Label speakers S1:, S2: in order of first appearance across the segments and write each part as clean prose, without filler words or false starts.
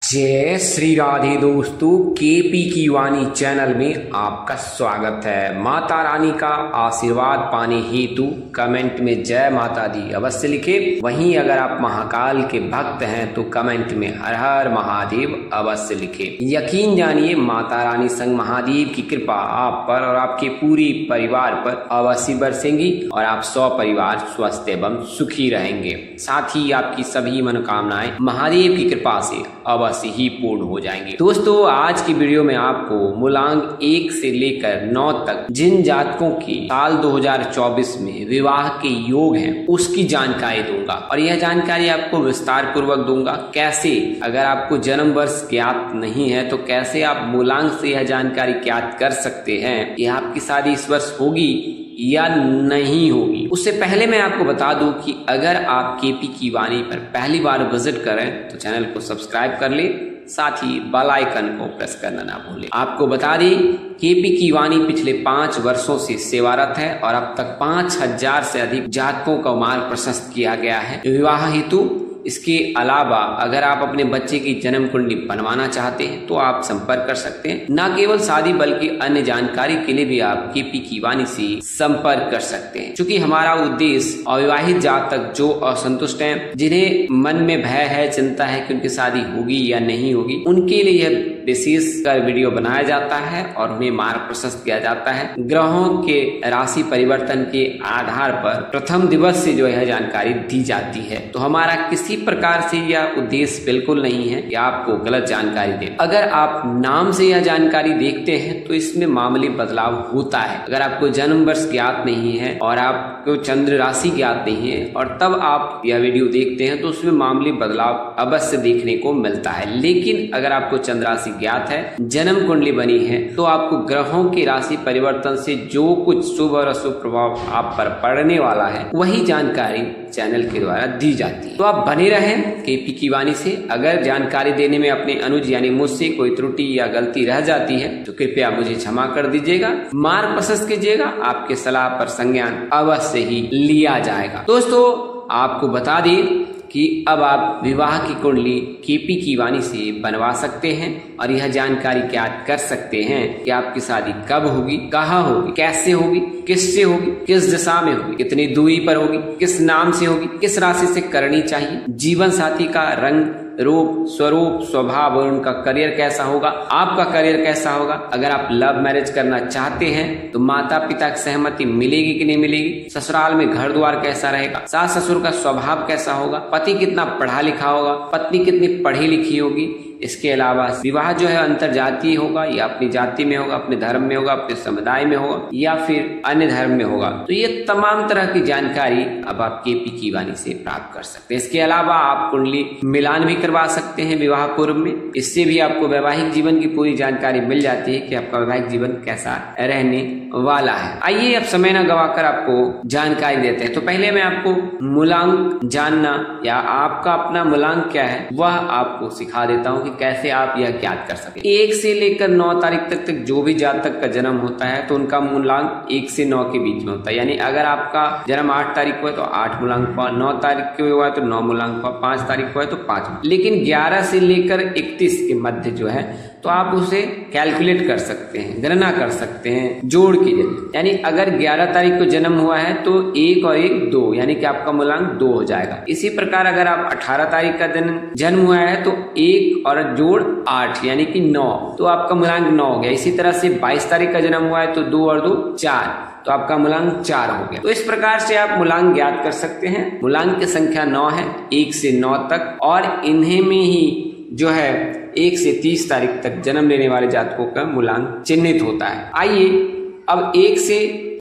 S1: जय श्री राधे दोस्तों, केपी की वाणी चैनल में आपका स्वागत है। माता रानी का आशीर्वाद पाने हेतु कमेंट में जय माता दी अवश्य लिखे। वहीं अगर आप महाकाल के भक्त हैं तो कमेंट में हर हर महादेव अवश्य लिखे। यकीन जानिए माता रानी संग महादेव की कृपा आप पर और आपके पूरे परिवार पर अवश्य बरसेंगी और आप 100 परिवार स्वस्थ एवं सुखी रहेंगे। साथ ही आपकी सभी मनोकामनाएं महादेव की कृपा से अवश्य ही पूर्ण हो जाएंगे। दोस्तों, आज की वीडियो में आपको मूलांक 1 से लेकर 9 तक जिन जातकों की साल 2024 में विवाह के योग हैं उसकी जानकारी दूंगा और यह जानकारी आपको विस्तार पूर्वक दूंगा। कैसे, अगर आपको जन्म वर्ष ज्ञात नहीं है तो कैसे आप मूलांक से यह जानकारी ज्ञात कर सकते हैं कि आपकी शादी इस वर्ष होगी या नहीं होगी। उससे पहले मैं आपको बता दूं कि अगर आप केपी की वाणी पर पहली बार विजिट करें तो चैनल को सब्सक्राइब कर ले, साथ ही बेल आइकन को प्रेस करना ना भूलें। आपको बता दें केपी की वाणी पिछले 5 वर्षों से सेवारत है और अब तक 5000 से अधिक जातकों का मार्ग प्रशस्त किया गया है विवाह हेतु। इसके अलावा अगर आप अपने बच्चे की जन्म कुंडली बनवाना चाहते हैं तो आप संपर्क कर सकते हैं। न केवल शादी बल्कि अन्य जानकारी के लिए भी आप केपी की वाणी से संपर्क कर सकते हैं। क्योंकि हमारा उद्देश्य अविवाहित जातक जो असंतुष्ट हैं, जिन्हें मन में भय है, चिंता है कि उनकी शादी होगी या नहीं होगी, उनके लिए यह विशेष कर वीडियो बनाया जाता है और उन्हें मार्ग प्रशस्त किया जाता है। ग्रहों के राशि परिवर्तन के आधार पर प्रथम दिवस से जो है जानकारी दी जाती है। तो हमारा किसी प्रकार से यह उद्देश्य बिल्कुल नहीं है कि आपको गलत जानकारी दे। अगर आप नाम से यह जानकारी देखते हैं तो इसमें मामूली बदलाव होता है। अगर आपको जन्म वर्ष ज्ञात नहीं है और आपको चंद्र राशि ज्ञात नहीं है और तब आप यह वीडियो देखते हैं तो उसमें मामूली बदलाव अवश्य देखने को मिलता है। लेकिन अगर आपको चंद्र राशि ज्ञात है, जन्म कुंडली बनी है, तो आपको ग्रहों की राशि परिवर्तन से जो कुछ शुभ और अशुभ प्रभाव आप पर पड़ने वाला है वही जानकारी चैनल के द्वारा दी जाती है। तो आप बने रहें केपी की वाणी से। अगर जानकारी देने में अपने अनुज यानी मुझसे कोई त्रुटि या गलती रह जाती है तो कृपया मुझे क्षमा कर दीजिएगा, मार्ग प्रशस्त कीजिएगा। आपके सलाह पर संज्ञान अवश्य ही लिया जाएगा। दोस्तों, आपको बता दें कि अब आप विवाह की कुंडली केपी की वाणी से बनवा सकते हैं और यह जानकारी ज्ञात कर सकते हैं कि आपकी शादी कब होगी, कहाँ होगी, कैसे होगी, किससे होगी, किस दिशा में होगी, कितनी दूरी पर होगी, किस नाम से होगी, किस राशि से करनी चाहिए, जीवन साथी का रंग, रूप, स्वरूप, स्वभाव और उनका करियर कैसा होगा, आपका करियर कैसा होगा। अगर आप लव मैरिज करना चाहते हैं तो माता पिता की सहमति मिलेगी कि नहीं मिलेगी, ससुराल में घर द्वार कैसा रहेगा, सास ससुर का स्वभाव कैसा होगा, पति कितना पढ़ा लिखा होगा, पत्नी कितनी पढ़ी लिखी होगी। इसके अलावा विवाह जो है अंतर जातीय होगा या अपनी जाति में होगा, अपने धर्म में होगा, अपने समुदाय में होगा या फिर अन्य धर्म में होगा। तो ये तमाम तरह की जानकारी अब आप केपी की वाणी से प्राप्त कर सकते हैं। इसके अलावा आप कुंडली मिलान भी करवा सकते हैं विवाह पूर्व में। इससे भी आपको वैवाहिक जीवन की पूरी जानकारी मिल जाती है कि आपका वैवाहिक जीवन कैसा रहने वाला है। आइए अब समय न गवाकर आपको जानकारी देते हैं। तो पहले मैं आपको मूलांक जानना या आपका अपना मूलांक क्या है वह आपको सिखा देता हूँ कि कैसे आप यह ज्ञात कर सकें। 1 से लेकर 9 तारीख तक जो भी जातक का जन्म होता है तो उनका मूलांक 1 से 9 के बीच में होता है। यानी अगर आपका जन्म 8 तारीख को है तो 8 मूलांक हुआ, 9 तारीख को हुआ है तो 9 मूलांक हुआ, 5 तारीख को है तो 5। लेकिन 11 से लेकर 31 के मध्य जो है तो आप उसे कैलकुलेट कर सकते हैं, गणना कर सकते हैं जोड़ के जरिए। यानी अगर 11 तारीख को जन्म हुआ है तो 1 और 1 2, यानी कि आपका मूलांक 2 हो जाएगा। इसी प्रकार अगर आप 18 तारीख का जन्म हुआ है तो 1 और जोड़ 8 यानी कि 9, तो आपका मूलांक 9 हो गया। इसी तरह से 22 तारीख का जन्म हुआ है तो 2 और 2 4, तो आपका मूलांक 4 हो गया। तो इस प्रकार से आप मूलांक ज्ञात कर सकते हैं। मूलांक की संख्या 9 है 1 से 9 तक और इन्हीं में ही जो है 1 से 30 तारीख तक जन्म लेने वाले जातकों का मूलांक चिन्हित होता है। आइए अब 1 से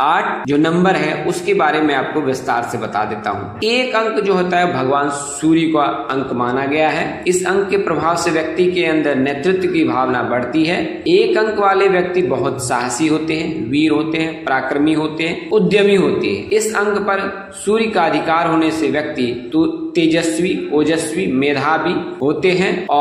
S1: 8 जो नंबर है उसके बारे में आपको विस्तार से बता देता हूँ। एक अंक जो होता है भगवान सूर्य का अंक माना गया है। इस अंक के प्रभाव से व्यक्ति के अंदर नेतृत्व की भावना बढ़ती है। एक अंक वाले व्यक्ति बहुत साहसी होते हैं, वीर होते हैं, पराक्रमी होते हैं, उद्यमी होते हैं। इस अंक पर सूर्य का अधिकार होने से व्यक्ति तो तेजस्वी, ओजस्वी, मेधावी होते हैं और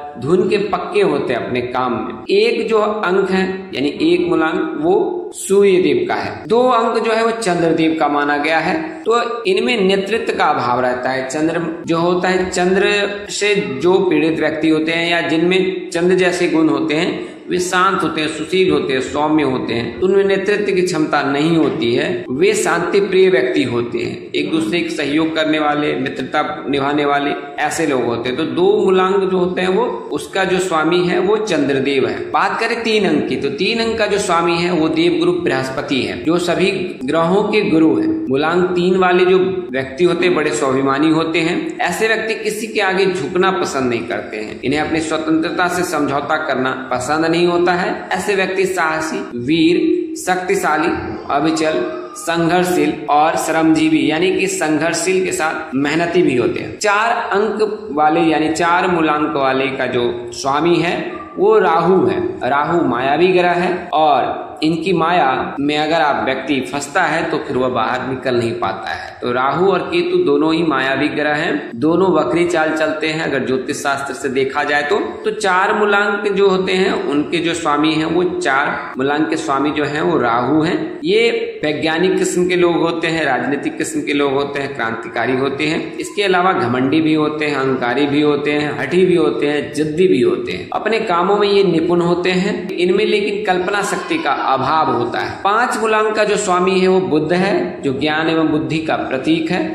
S1: धुन के पक्के होते हैं अपने काम में। एक जो अंक है यानी एक मूलांक वो सूर्य देव का है, 2 अंक जो है वो चंद्रदेव का माना गया है। तो इनमें नेतृत्व का अभाव रहता है। चंद्र जो होता है, चंद्र से जो पीड़ित व्यक्ति होते हैं या जिनमें चंद्र जैसे गुण होते हैं वे शांत होते हैं, सुशील होते हैं, सौम्य होते हैं, तो उनमें नेतृत्व की क्षमता नहीं होती है। वे शांति प्रिय व्यक्ति होते हैं, एक दूसरे के सहयोग करने वाले, मित्रता निभाने वाले ऐसे लोग होते हैं। तो 2 मूलांक जो होते हैं वो उसका जो स्वामी है वो चंद्रदेव है। बात करें 3 अंक की, तो 3 अंक का जो स्वामी है वो देवगुरु बृहस्पति है, जो सभी ग्रहों के गुरु है। मूलांक 3 वाले जो व्यक्ति होते हैं बड़े स्वाभिमानी होते हैं। ऐसे व्यक्ति किसी के आगे झुकना पसंद नहीं करते हैं, इन्हें अपनी स्वतंत्रता से समझौता करना पसंद नहीं होता है। ऐसे व्यक्ति साहसी, वीर, शक्तिशाली, अविचल, संघर्षशील और श्रमजीवी यानी कि संघर्षशील के साथ मेहनती भी होते हैं। 4 अंक वाले यानी 4 मूलांक वाले का जो स्वामी है वो राहु है। राहु मायावी ग्रह है और इनकी माया में अगर आप व्यक्ति फंसता है तो फिर वह बाहर निकल नहीं पाता है। तो राहु और केतु दोनों ही मायावी ग्रह हैं, दोनों वक्री चाल चलते हैं अगर ज्योतिष शास्त्र से देखा जाए तो 4 मूलांक जो होते हैं उनके जो स्वामी हैं वो 4 मूलांक के स्वामी जो हैं वो राहु हैं। ये वैज्ञानिक किस्म के लोग होते हैं, राजनीतिक किस्म के लोग होते हैं, क्रांतिकारी होते हैं। इसके अलावा घमंडी भी होते हैं, अहंकारी भी होते हैं, हठी भी होते हैं, जिद्दी भी होते हैं। अपने कामों में ये निपुण होते हैं, इनमें लेकिन कल्पना शक्ति का अभाव होता है। 5 मूलांक का जो स्वामी है वो बुध है, जो ज्ञान एवं बुद्धि का प्रतीक है।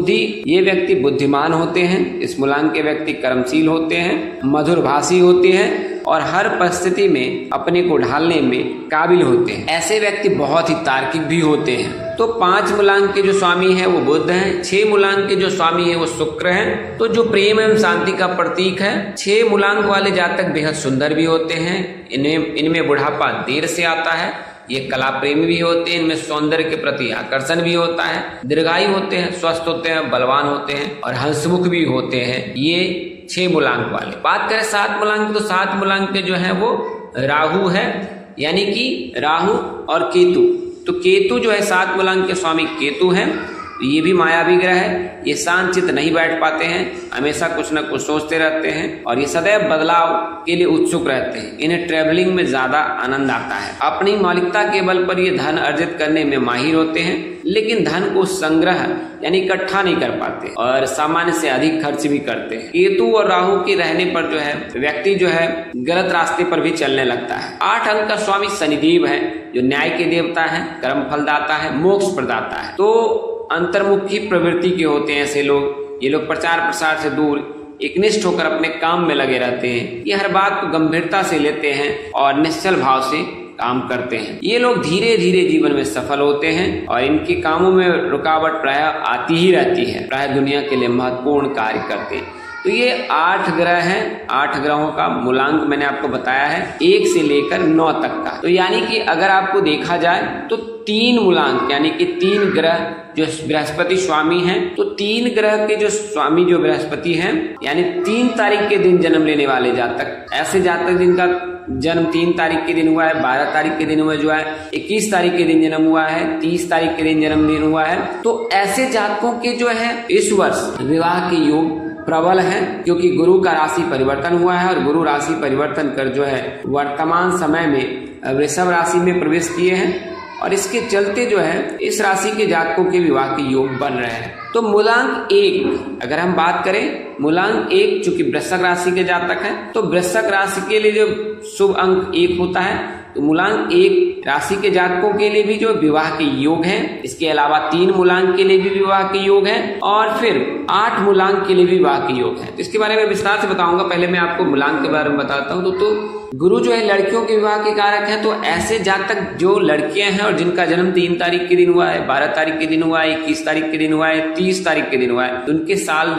S1: ये व्यक्ति बुद्धिमान होते हैं। इस मूलांक के व्यक्ति कर्मशील होते हैं, मधुरभाषी होते हैं और हर परिस्थिति में अपने को ढालने में काबिल होते हैं। ऐसे व्यक्ति बहुत ही तार्किक भी होते हैं। तो 5 मूलांक के जो स्वामी है वो बुध है। 6 मूलांक के जो स्वामी है वो शुक्र है, तो जो प्रेम एवं शांति का प्रतीक है। 6 मूलांक वाले जातक बेहद सुंदर भी होते हैं। इनमें बुढ़ापा देर से आता है। ये कला प्रेमी भी होते हैं, इनमें सौंदर्य के प्रति आकर्षण भी होता है, दीर्घायु होते हैं, स्वस्थ होते हैं, बलवान होते हैं और हंसमुख भी होते हैं। ये 6 मूलांक वाले। बात करें 7 मूलांक, तो 7 मूलांक के जो है वो राहु है, यानी कि राहु और केतु। तो केतु जो है 7 मूलांक के स्वामी केतु हैं। ये भी मायावी ग्रह है। ये शांत चित्त नहीं बैठ पाते हैं, हमेशा कुछ न कुछ सोचते रहते हैं और ये सदैव बदलाव के लिए उत्सुक रहते हैं। इन्हें ट्रैवलिंग में ज्यादा आनंद आता है। अपनी मौलिकता के बल पर ये धन अर्जित करने में माहिर होते हैं, लेकिन धन को संग्रह यानी इकट्ठा नहीं कर पाते और सामान्य से अधिक खर्च भी करते हैं। केतु और राहु के रहने पर जो है व्यक्ति जो है गलत रास्ते पर भी चलने लगता है। 8 अंक का स्वामी शनिदेव है, जो न्याय के देवता है, कर्म फलदाता है, मोक्ष प्रदाता है। तो अंतर्मुखी प्रवृत्ति के होते हैं ऐसे लोग। ये लोग प्रचार प्रसार से दूर एकनिष्ठ होकर अपने काम में लगे रहते हैं। ये हर बात को गंभीरता से लेते हैं और निश्चल भाव से काम करते हैं। ये लोग धीरे धीरे जीवन में सफल होते हैं और इनके कामों में रुकावट प्राय आती ही रहती है। प्राय दुनिया के लिए महत्वपूर्ण कार्य करते हैं। तो ये 8 ग्रह हैं। 8 ग्रहों का मूलांक मैंने आपको बताया है 1 से लेकर 9 तक का। तो यानी कि अगर आपको देखा जाए तो 3 मूलांक यानी कि 3 ग्रह जो बृहस्पति स्वामी हैं, तो 3 ग्रह के जो स्वामी जो बृहस्पति हैं यानी 3 तारीख के दिन जन्म लेने वाले जातक, ऐसे जातक जिनका जन्म 3 तारीख के दिन हुआ है, 12 तारीख के दिन हुआ जो है, 21 तारीख के दिन जन्म हुआ है, 30 तारीख के दिन जन्मदिन हुआ है, तो ऐसे जातकों के जो है इस वर्ष विवाह के योग प्रबल है, क्योंकि गुरु का राशि परिवर्तन हुआ है और गुरु राशि परिवर्तन कर जो है वर्तमान समय में वृषभ राशि में प्रवेश किए हैं और इसके चलते जो है इस राशि के जातकों के विवाह के योग बन रहे हैं। तो मूलांक 1 अगर हम बात करें, मूलांक 1 चूंकि वृश्चिक राशि के जातक हैं, तो वृश्चिक राशि के लिए जो शुभ अंक 1 होता है, तो मूलांक 1 राशि के जातकों के लिए भी जो विवाह के योग हैं। इसके अलावा 3 मूलांक के लिए भी विवाह के योग हैं और फिर 8 मूलांक के लिए भी विवाह के योग हैं। इसके बारे में विस्तार से बताऊंगा। पहले मैं आपको मूलांक के बारे में बताता हूँ। तो गुरु जो है लड़कियों के विवाह के कारक हैं। तो ऐसे जातक जो लड़कियां हैं और जिनका जन्म 3 तारीख के दिन हुआ है, 12 तारीख के दिन हुआ है, 21 तारीख के दिन हुआ है, 30 तारीख के दिन हुआ है, तो उनके साल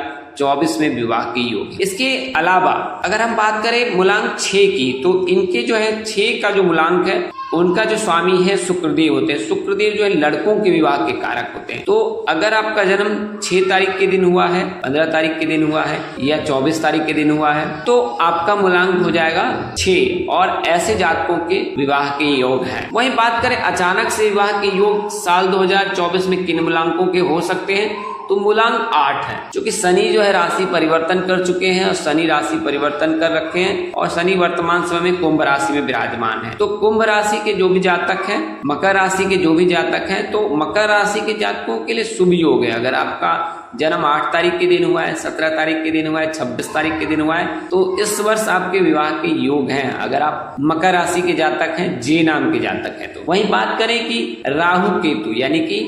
S1: 2024 में विवाह के योग। इसके अलावा अगर हम बात करें मूलांक 6 की, तो इनके जो है 6 का जो मूलांक है उनका जो स्वामी है शुक्रदेव होते हैं। शुक्रदेव जो है लड़कों के विवाह के कारक होते हैं। तो अगर आपका जन्म 6 तारीख के दिन हुआ है, 15 तारीख के दिन हुआ है या 24 तारीख के दिन हुआ है, तो आपका मूलांक हो जाएगा 6 और ऐसे जातकों के विवाह के योग हैं। वहीं बात करें अचानक से विवाह के योग साल 2024 में किन मूलांकों के हो सकते हैं, तो मूलांक 8 है, क्योंकि शनि जो है राशि परिवर्तन कर चुके हैं और शनि राशि परिवर्तन कर रखे हैं और शनि वर्तमान समय में कुंभ राशि में विराजमान है। तो कुंभ राशि के जो भी जातक हैं, मकर राशि के जो भी जातक हैं, तो मकर राशि के जातकों के लिए शुभ योग है। अगर आपका जन्म 8 तारीख के दिन हुआ है, 17 तारीख के दिन हुआ है, 26 तारीख के दिन हुआ है, तो इस वर्ष आपके विवाह के योग हैं। अगर आप मकर राशि के जातक हैं, जे नाम के जातक हैं। तो वहीं बात करें कि राहु केतु यानी कि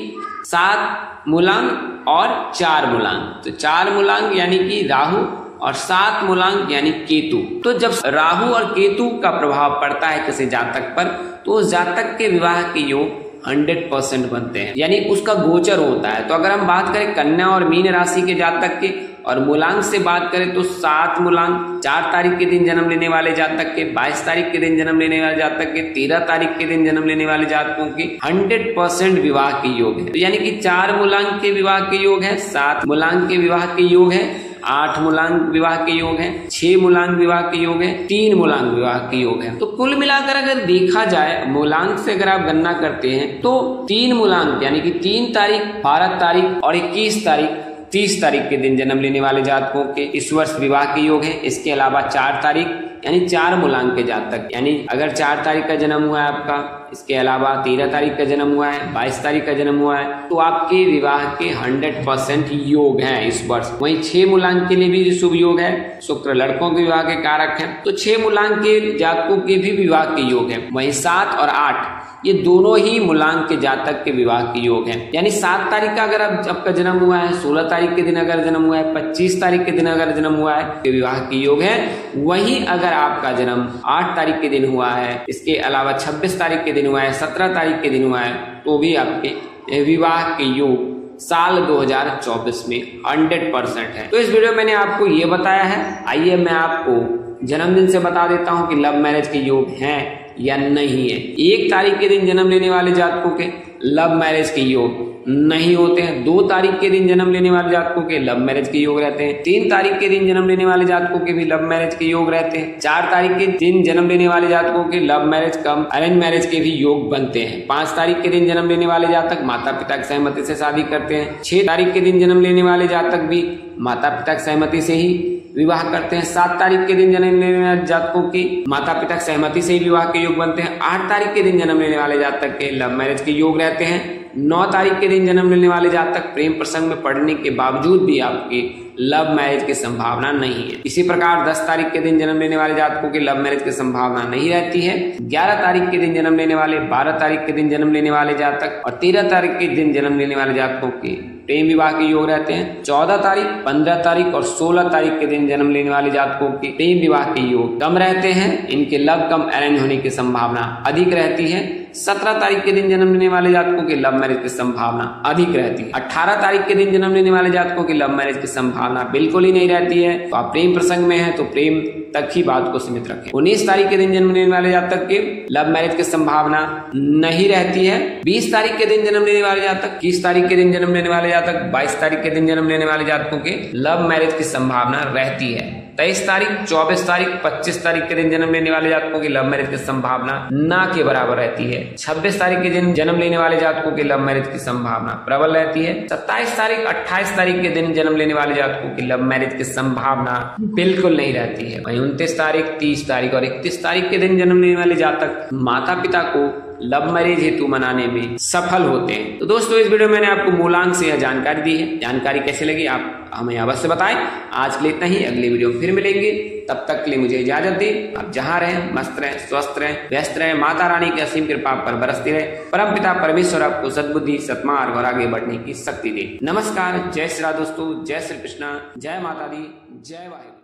S1: 7 मूलांक और 4 मूलांक, तो 4 मूलांक यानी कि राहु और 7 मूलांक यानी केतु। तो जब राहु और केतु का प्रभाव पड़ता है किसी जातक पर, तो उस जातक के विवाह के योग 100% बनते हैं, यानी उसका गोचर होता है। तो अगर हम बात करें कन्या और मीन राशि के जातक के और मूलांक से बात करें तो 7 मूलांक 4 तारीख के दिन जन्म लेने वाले जातक के, 22 तारीख के दिन जन्म लेने वाले जातक के, 13 तारीख के दिन जन्म लेने वाले जातकों के 100% विवाह के योग है। तो यानी कि 4 मूलांक के विवाह के योग है, 7 मूलांक के विवाह के योग है, 8 मूलांक विवाह के योग है, 6 मूलांक विवाह के योग है, 3 मूलांक विवाह के योग है। तो कुल मिलाकर अगर देखा जाए मूलांक से अगर आप गणना करते हैं तो 3 मूलांक यानी कि 3 तारीख, 12 तारीख और 21 तारीख, 30 तारीख के दिन जन्म लेने वाले जातकों के इस वर्ष विवाह के योग है। इसके अलावा 4 तारीख यानी 4 मूलांक के जातक, यानी अगर 4 तारीख का जन्म हुआ है आपका, इसके अलावा 13 तारीख का जन्म हुआ है, 22 तारीख का जन्म हुआ है, तो आपके विवाह के 100% योग हैं इस वर्ष। वहीं 6 मूलांक के लिए भी शुभ योग है, शुक्र लड़कों के विवाह के कारक हैं, तो 6 मूलांक के जातकों के भी विवाह के योग है। वहीं 7 और 8 ये दोनों ही मूलांक के जातक के विवाह के योग हैं। यानी 7 तारीख का अगर आपका जन्म हुआ है, 16 तारीख के दिन अगर जन्म हुआ है, 25 तारीख के दिन अगर जन्म हुआ है, तो विवाह के योग है। वहीं अगर आपका जन्म 8 तारीख के दिन हुआ है, इसके अलावा 26 तारीख के दिन हुआ है, 17 तारीख के दिन हुआ है, तो भी आपके विवाह के योग साल 2024 में 100% है। तो इस वीडियो में मैंने आपको ये बताया है। आइए मैं आपको जन्मदिन से बता देता हूँ कि लव मैरिज के योग हैं या नहीं है। 1 तारीख के दिन जन्म लेने वाले जातकों के लव मैरिज के योग नहीं होते हैं। 2 तारीख के दिन जन्म लेने वाले जातकों के लव मैरिज के योग रहते हैं। 3 तारीख के दिन जन्म लेने वाले जातकों के भी लव मैरिज के योग रहते हैं। 4 तारीख के दिन जन्म लेने वाले जातकों के love marriage cum arrange marriage के भी योग बनते हैं। 5 तारीख के दिन जन्म लेने वाले जातक माता पिता की सहमति से शादी करते हैं। 6 तारीख के दिन जन्म लेने वाले जातक भी माता पिता की सहमति से ही विवाह करते हैं। 7 तारीख के दिन जन्म लेने वाले जातकों की माता पिता की सहमति से ही विवाह के योग बनते हैं। 8 तारीख के दिन जन्म लेने वाले जातक के लव मैरिज के योग रहते हैं। 9 तारीख के दिन जन्म लेने वाले जातक प्रेम प्रसंग में पड़ने के बावजूद भी आपकी लव मैरिज की संभावना नहीं है। इसी प्रकार 10 तारीख के दिन जन्म लेने वाले जातकों की लव मैरिज की संभावना नहीं रहती है। 11 तारीख के दिन जन्म लेने वाले, 12 तारीख के दिन जन्म लेने वाले जातक और 13 तारीख के दिन जन्म लेने वाले जातकों की प्रेम विवाह के योग रहते हैं। 14 तारीख, 15 तारीख और 16 तारीख के दिन जन्म लेने वाले जातकों के प्रेम विवाह के योग कम रहते हैं। इनके लव कम अरेंज होने की संभावना अधिक रहती है। 17 तारीख के दिन जन्म लेने वाले जातकों की लव मैरिज की संभावना अधिक रहती है। 18 तारीख के दिन जन्म लेने वाले जातकों की लव मैरिज की संभावना बिल्कुल ही नहीं रहती है। तो आप प्रेम प्रसंग में हैं तो प्रेम तक ही बात को सीमित रखें। 19 तारीख के दिन जन्म लेने वाले जातक के लव मैरिज की संभावना नहीं रहती है। 20 तारीख के दिन जन्म लेने वाले जातक, 21 तारीख के दिन जन्म लेने वाले जातक, 22 तारीख के दिन जन्म लेने वाले जातकों के लव मैरिज की संभावना रहती है। 23 तारीख, 24 तारीख, 25 तारीख के दिन जन्म लेने वाले जातकों की लव मैरिज की संभावना ना के बराबर रहती है। 26 तारीख के दिन जन्म लेने वाले जातकों की लव मैरिज की संभावना प्रबल रहती है। 27 तारीख, 28 तारीख के दिन जन्म लेने वाले जातकों की लव मैरिज की संभावना बिल्कुल नहीं रहती है। वहीं 29 तारीख, 30 तारीख और 31 तारीख के दिन जन्म लेने वाले जातक माता पिता को लव मैरिज हेतु मनाने में सफल होते हैं। तो दोस्तों इस वीडियो में मैंने आपको मूलांक से यह जानकारी दी है। जानकारी कैसी लगी आप हमें अवश्य बताएं। आज के लिए इतना ही, अगली वीडियो में फिर मिलेंगे। तब तक के लिए मुझे इजाजत दें। आप जहां रहें मस्त रहें, स्वस्थ रहें, व्यस्त रहें। माता रानी की असीम कृपा पर बरसती रहे। परम पिता परमेश्वर आपको सद्बुद्धि, सत्मार्ग और आगे बढ़ने की शक्ति दे। नमस्कार, जय श्री राम दोस्तों, जय श्री कृष्णा, जय माता दी, जय वाहिगुरु।